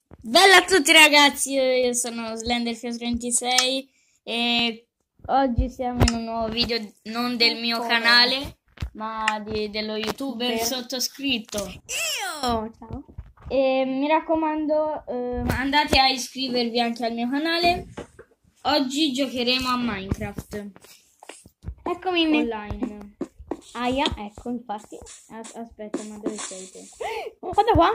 Bella a tutti ragazzi, io sono Slenderfio36 e oggi siamo in un nuovo video non del mio canale ma dello youtuber sottoscritto. Io! Ciao. E mi raccomando, andate a iscrivervi anche al mio canale. Oggi giocheremo a Minecraft Eccomi online. Aia, ecco, infatti. Aspetta, ma dove sei te? Guarda qua.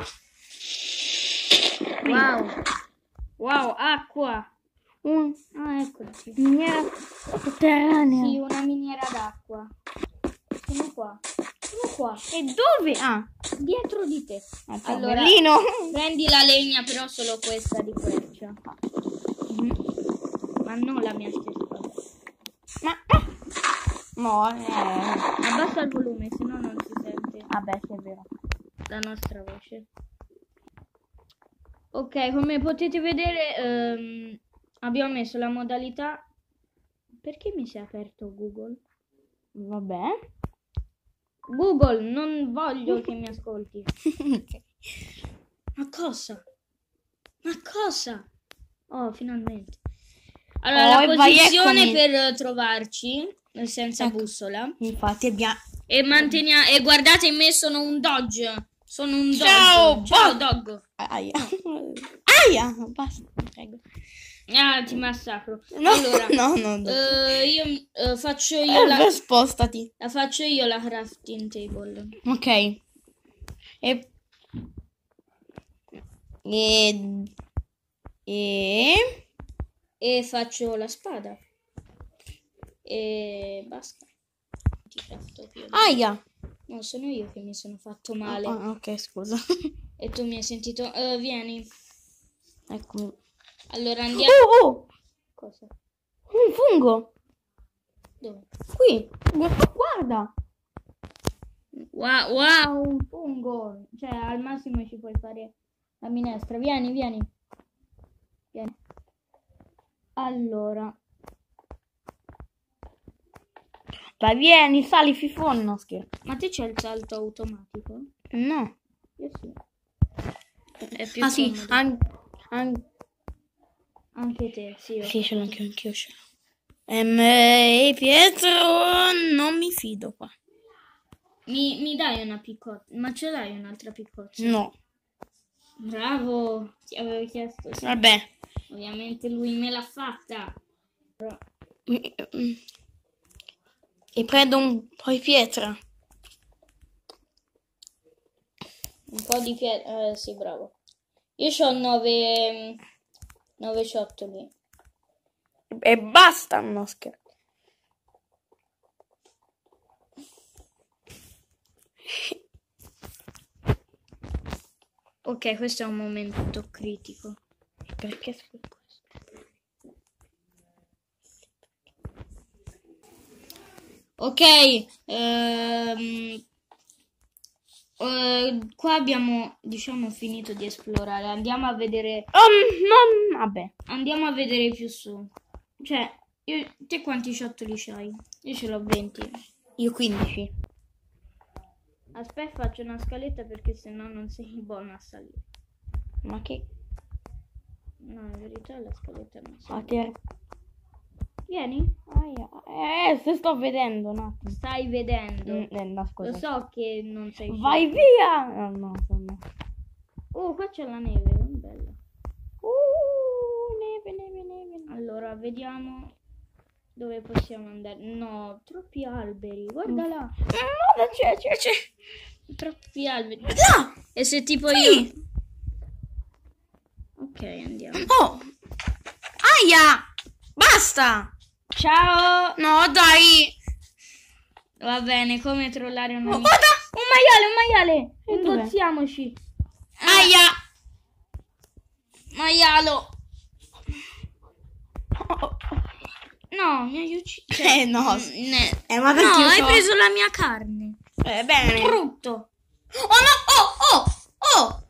Wow, acqua. Eccoci. Miniera sotterranea. Sì, una miniera d'acqua. Sono qua. E dove? Ah, Dietro di te. ciao, Allora, bellino. prendi la legna, però solo questa di quercia. Ma non la mia stessa. No, Abbassa il volume, sennò non si sente vabbè, sì, è vero. la nostra voce. Ok, come potete vedere, abbiamo messo la modalità. Perché mi si è aperto Google? Vabbè. Google, non voglio che mi ascolti. Ma cosa? Oh, finalmente. Allora, la posizione eccomi. per trovarci, senza bussola. Infatti abbiamo... E guardate me, sono un Dodge. Ciao, Dodge. Ciao, Dog. Aia. Aia, basta, prego. Ah, ti massacro. No, Allora, no. io faccio io Spostati. la faccio io la crafting table. Ok. E faccio la spada. E basta. Ti crafto più. Aia. No, sono io che mi sono fatto male. Ok, scusa. E tu mi hai sentito. Vieni. Eccomi. Allora andiamo. Oh! Cosa? Un fungo. Dove? Qui. Guarda. Wow, un fungo. Cioè, al massimo ci puoi fare la minestra. Vieni. Allora. Dai, vieni, sali, fifone. No, scherzo. Ma te c'è il salto automatico? No. Io sì. È più Sì, comodo. Anche te, sì. Sì, ce l'ho anch'io. Pietro, non mi fido qua. Mi dai una piccozza? Ma ce l'hai un'altra piccozza? No. Bravo, ti avevo chiesto. Sì. Vabbè. Ovviamente lui me l'ha fatta. Però... E prendo un po' di pietra. Un po' di pietra. Sì, bravo. Io ho 9 ciottoli. E basta, no scherzo. Ok, questo è un momento critico. Perché questo? Ok, qua abbiamo, diciamo, finito di esplorare. Andiamo a vedere. Vabbè. Andiamo a vedere più su. Cioè, te quanti ciottoli c'hai? Io ce l'ho 20. Io 15. Aspetta, faccio una scaletta perché sennò non sei buono a salire. Ma che? No, in verità la scaletta non sei. Vieni? Se sto vedendo un attimo. Stai vedendo. No, scusa. Lo so che non sei. Vai via! No. Oh, qua c'è la neve, bella. Neve. Allora, vediamo dove possiamo andare. No, troppi alberi. Guarda là. No, c'è. Troppi alberi. Là! E se tipo Qui. io... Ok, andiamo. Oh! Aia! Basta! Ciao! No, dai! Va bene, come trollare un amico. Guarda! Un maiale! E dov'è? Ingozziamoci! Aia! Maialo! No, mi hai ucciso. No. Ma Ma perché no, hai preso la mia carne. Bene. Brutto! Oh no! Oh!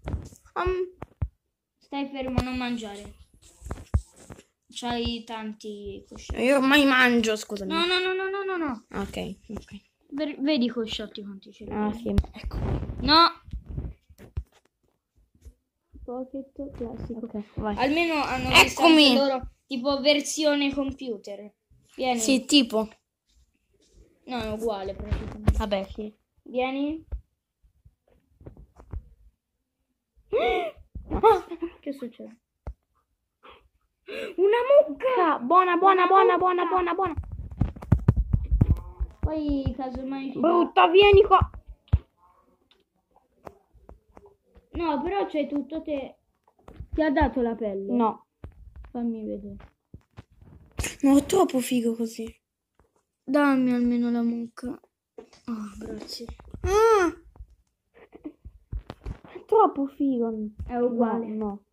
Stai fermo, non mangiare. C'hai tanti cosciotti. Io ormai mangio, scusami. No. Ok. Vedi i cosciotti quanti ce li hai? Sì, ecco. No! Pocket classico. Ok, vai. Almeno hanno visto Eccomi. anche loro tipo versione computer. Vieni. Sì, tipo. No, è uguale praticamente. Vabbè, sì. Vieni. Che succede? Una mucca! Buona. Poi casomai ci Brutta, vieni qua. No, però c'è tutto te. Ti ha dato la pelle? No. Fammi vedere. No, è troppo figo così. Dammi almeno la mucca. Oh, grazie. Ah! È troppo figo. È uguale. No.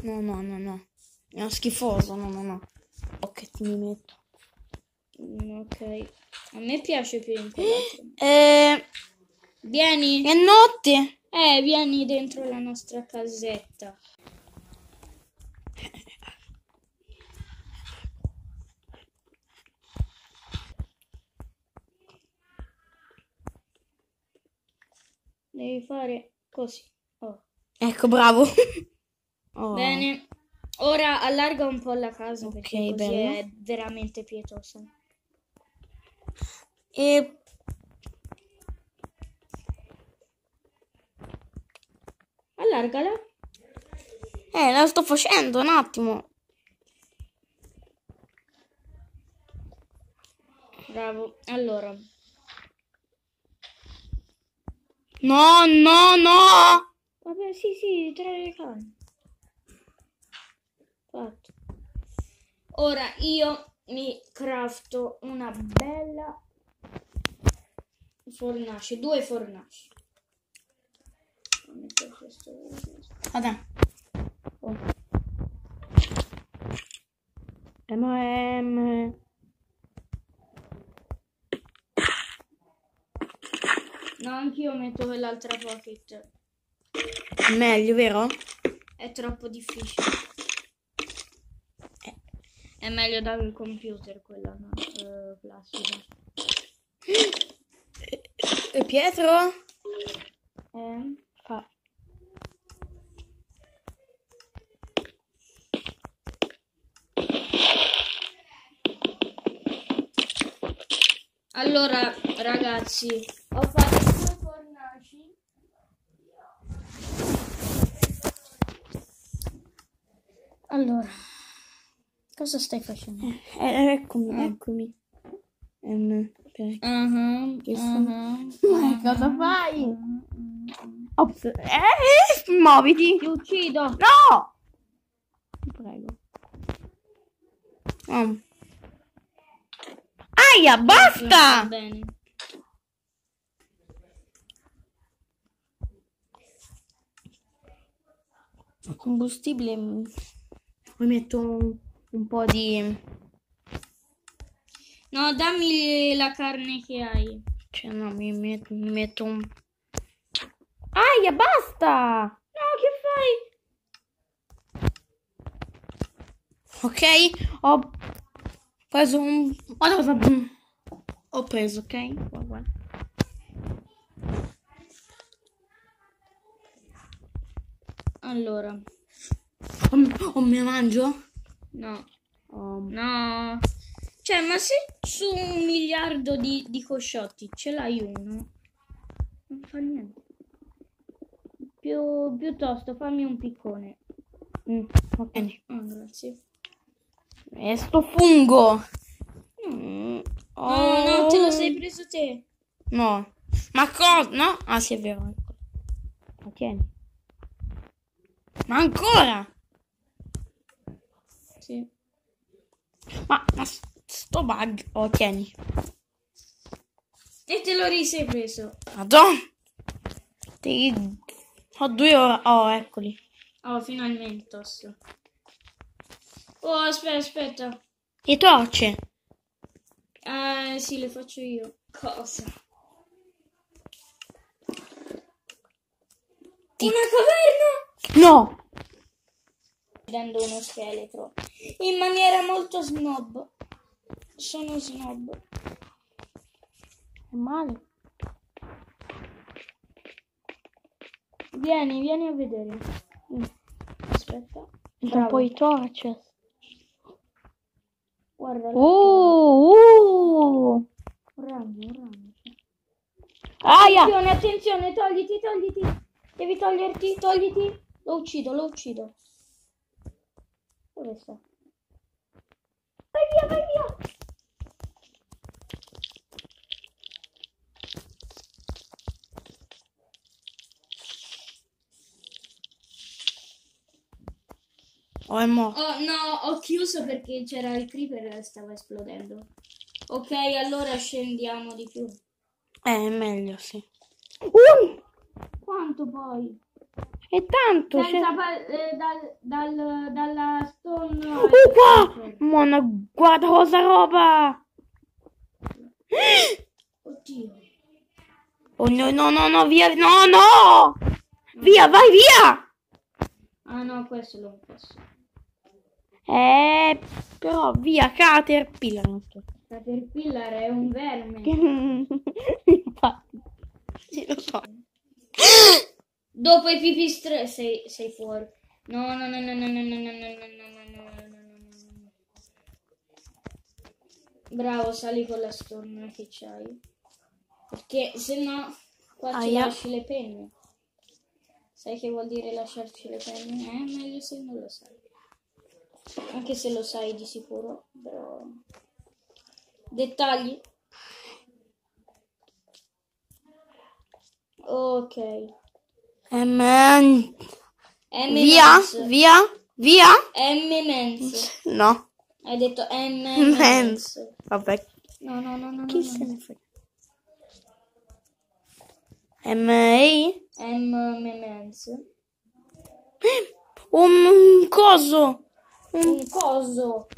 È schifoso, no. Ok, ti mi metto. Ok. A me piace più in quell'altro. Vieni. È notte. Vieni dentro la nostra casetta. Devi fare così. Oh. Ecco, bravo. Oh. Bene. Ora allarga un po' la casa perché Ok, così bello. è veramente pietosa. E Allargala. la sto facendo un attimo. Bravo. Allora. No. Vabbè, sì, tre le canne. Fatto. Ora io mi crafto una bella fornace, 2 fornaci. Metto questo. Vabbè. Oh. No, anch'io metto quell'altra pocket. Meglio, vero? È troppo difficile. È meglio dal computer quella classica. E Pietro? Fa. Allora, ragazzi, ho fatto 2 fornaci. Allora, cosa stai facendo? Eccomi. Ok. Cosa fai? Ops. Muoviti. Ti uccido. No! Ti prego. Aia, Va basta! bene. Combustibile. Poi metto un po' di... No, dammi la carne che hai. Cioè, no, mi metto un... Aia, basta! No, che fai? Ok, ho preso un... Ho preso, ok? Guarda. Allora. Me la mangio? No. No. Cioè, ma se su 1 miliardo di cosciotti ce l'hai uno, non fa niente. Piuttosto fammi un piccone. Ok. Grazie. E sto fungo. No, te lo sei preso te. No. Ma cosa? No? Ah, sì, è vero. Ma tieni. Ma ancora? Sì. Ma sto bug. Oh, tieni. E te lo sei preso. Madonna. Ho 2 ore. Oh, eccoli. Oh, finalmente tosto. Oh, aspetta. Le torce. Sì, le faccio io. Cosa? Una caverna? No. Vedendo uno scheletro. In maniera molto snob. Sono snob. È male. Vieni a vedere. aspetta. C'è un po' di torce. Guarda. Un ragno. Aia! Attenzione, togliti. Devi togliti. Lo uccido. Dove sta? Vai via. Oh, è morto. Oh, no, ho chiuso perché c'era il creeper e stava esplodendo. Ok, allora scendiamo di più. È meglio, sì. Quanto poi? È tanto. Dalla stone. Qua! Mona, guarda cosa roba! Oddio. Oh no, via! No! Via, vai via! Ah no, questo l'ho messo. Però via, Caterpillar. Caterpillar è un verme. Infatti. Sì, lo so. Dopo i pipistrelli sei fuori. No. Bravo, sali con la storma che c'hai. Perché se no qua ci lasci le penne. Sai che vuol dire lasciarci le penne? È meglio se non lo sai. Anche se lo sai di sicuro, però... Dettagli. Ok. Via? M-Mens. No. Hai detto M-Mens. Vabbè. No. Chi se ne frega? M-I? M-Mens. Un coso. Un coso.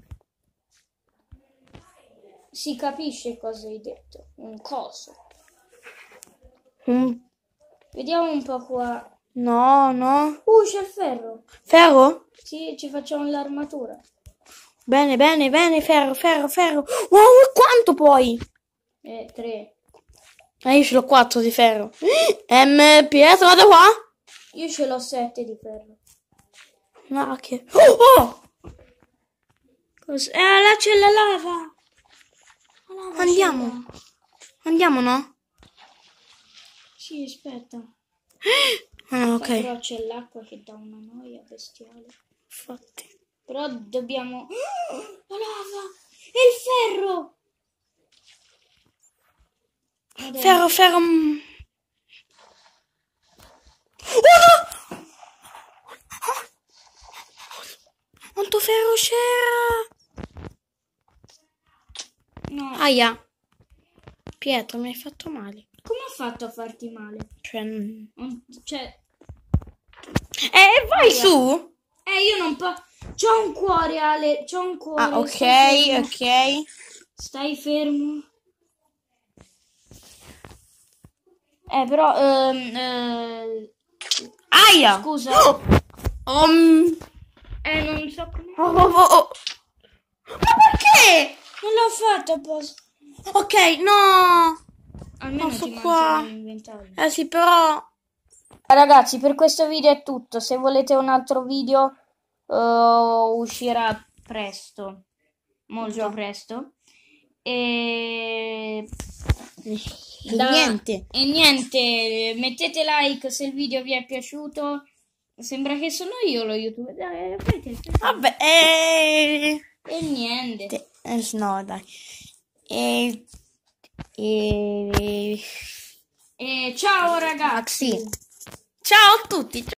Si capisce cosa hai detto. Un coso. Vediamo un po' qua. No. C'è il ferro. Ferro? Sì, ci facciamo l'armatura. Bene, ferro. Wow, quanto poi? 3. Io ce l'ho 4 di ferro. Pietro, vado qua? Io ce l'ho 7 di ferro. No, che... Oh! Cos'è? Là c'è la lava. Andiamo, no? Sì, aspetta. Ok. Però c'è l'acqua che dà una noia bestiale. Infatti. Però dobbiamo... La lava! E il ferro! Ferro. Oh, no! Quanto ferro c'era? No. Aia. Pietro, mi hai fatto male. Come ho fatto a farti male? Cioè... vai su! Io non posso... C'ho un cuore, Ale. C'ho un cuore. Ah, ok. Stai fermo. Però... Aia! Scusa. Non so come... Oh. Ma perché? Non l'ho fatto apposta. Ok, no! Almeno Posso ti qua? mangi l'inventario. Sì, però... Ragazzi, per questo video è tutto. Se volete un altro video uscirà presto. Molto presto. E niente, mettete like se il video vi è piaciuto. Sembra che sono io lo youtuber. Dai, vabbè, e niente. No, dai. Ciao ragazzi. Ciao a tutti.